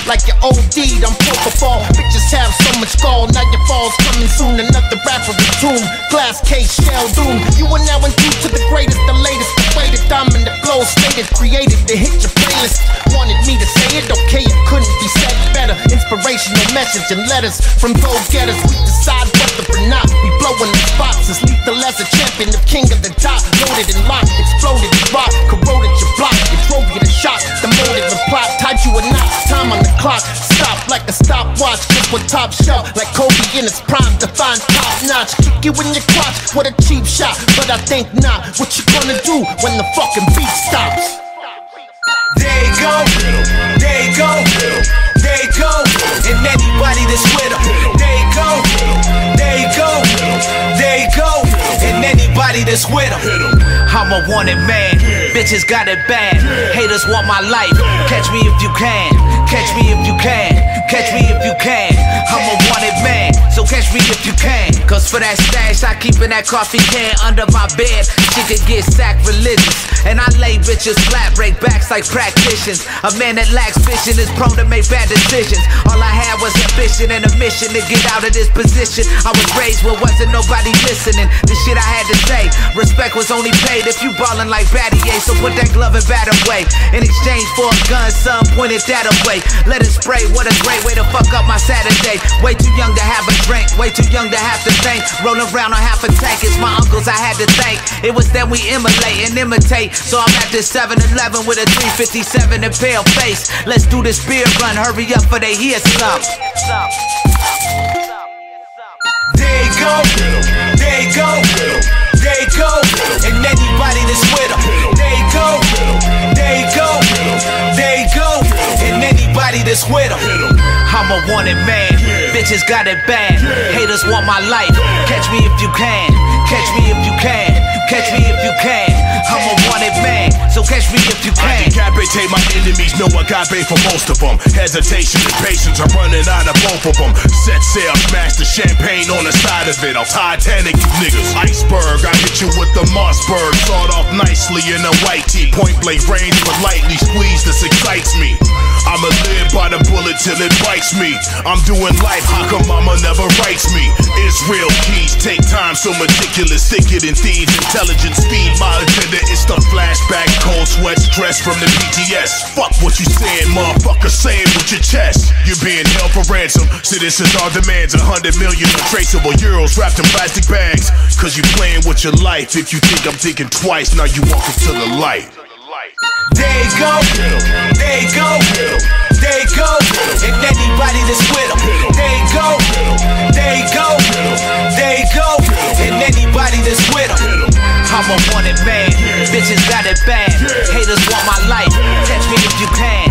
like your OD'd, I'm propofol. Bitches have so much gall, now your fall's coming soon. Another rapper tomb, glass case, shell doom. You are now in due to the greatest, the latest, the greatest. I'm in the flow, stated, created to hit your playlist. Wanted me to say it, okay, it couldn't be said better. Inspirational message and letters from go-getters. We decide whether or not we blowing the spots. As lethal as a champion, the king of the dot. Loaded and locked, exploded and rock, corroded your block. It drove you to shock, the motive and plot. Typed you a knot, time on the clock. Stop like a stopwatch, just with top shelf. Like Kobe in his prime, define top notch. Kick you in your crotch, what a cheap shot. But I think not, what you gonna do when the fucking beat stops? There you go, there you go, there you go. And anybody that's with them. There you go, there you go, there you go. And anybody that's with them. I'm a wanted man, bitches got it bad. Haters want my life, catch me if you can. Catch me if you can, catch me if you can. I'm a wanted man, so catch me if you can. Cause for that stash I keep in that coffee can under my bed. She could get sacrilegious, and I lay bitches flat, break backs like practitioners. A man that lacks vision is prone to make bad decisions. All I had was ambition and a mission to get out of this position. I was raised where wasn't nobody listening. The shit I had to say, respect was only paid if you ballin' like Battier. So put that glove and bat away. In exchange for a gun, son, pointed that away. Let it spray, what a great way to fuck up my Saturday. Way too young to have a drink, way too young to have to think. Rolling around on half a tank, it's my uncles I had to thank. It was them we emulate and imitate. So I'm at this 7-Eleven with a 357 and pale face. Let's do this beer run, hurry up for they hear some. There you go, there you go, there you go. And anybody that's with them. There you go, there you go, there you go. And anybody that's with them. I'm a wanted man, bitches got it bad. Haters want my life, catch me if you can. Catch me if you can, catch me if you can. I'm a wanted man, so catch me if you can. I decapitate my enemies, no agape for most of them. Hesitation and patience are running out of both of them. Set sail, smash the champagne on the side of it. I'll Titanic you niggas. Iceberg, I hit you with the Mossberg. Sawed off nicely in a white tee. Point blank range, but lightly squeezed, this excites me. I'ma live by the bullet till it bites me. I'm doing life, how come mama never writes me? Israel keys take time so meticulous, thicker than thieves, intelligent speed. My agenda is the flashback, cold sweat, stress from the PTS. Fuck what you saying, motherfucker, say it with your chest. You're being held for ransom, citizens are demands. 100 million untraceable euros wrapped in plastic bags. Cause you playing with your life. If you think I'm thinking twice, now you walk into the light. There you go, there you go, there you go. And anybody that's with them. There you go, there you go, there you go. And anybody that's with them. I'm a wanted man, bitches got it bad. Haters want my life, catch me if you can.